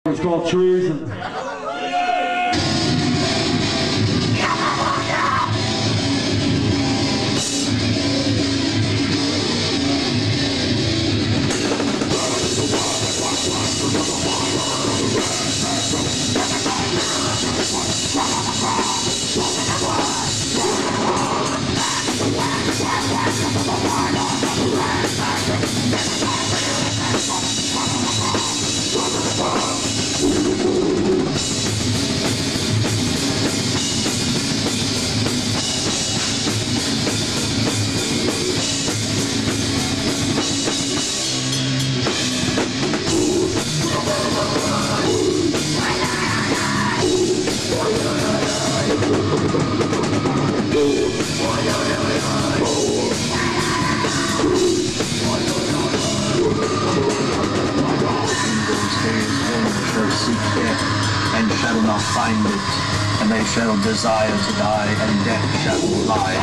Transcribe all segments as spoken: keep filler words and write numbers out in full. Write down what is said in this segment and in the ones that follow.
It's called Treason. And shall not find it, and they shall desire to die, and death shall lie.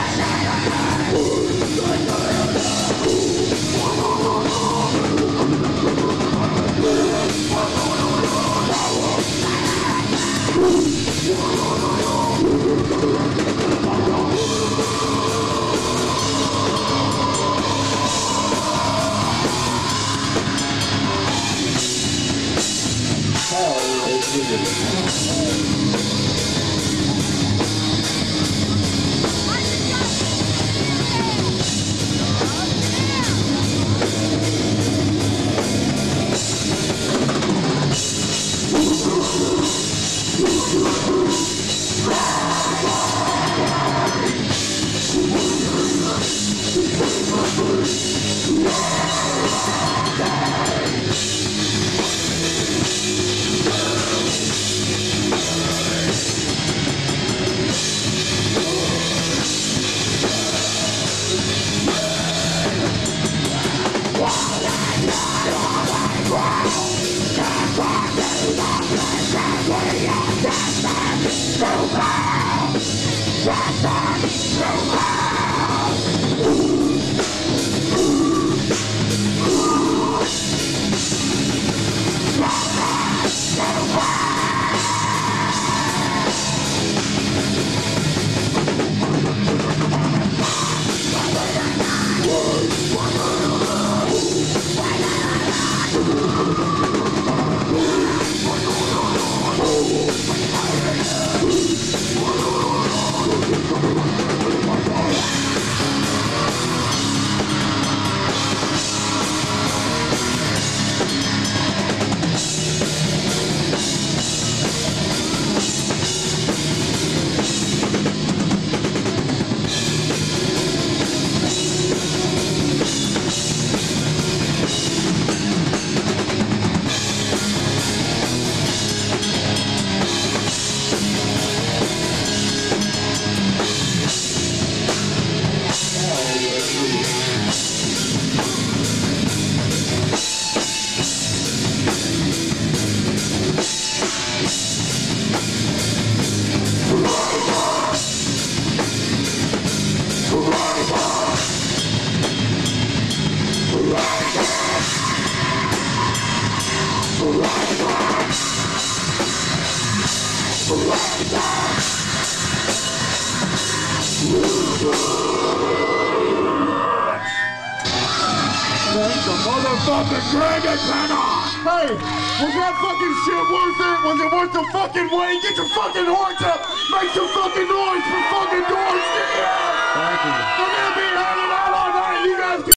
Motherfucking dragon, Pennock! Hey, was that fucking shit worth it? Was it worth the fucking wait? Get your fucking horns up! Make some fucking noise for fucking doors! Yeah! Thank you. We're gonna be having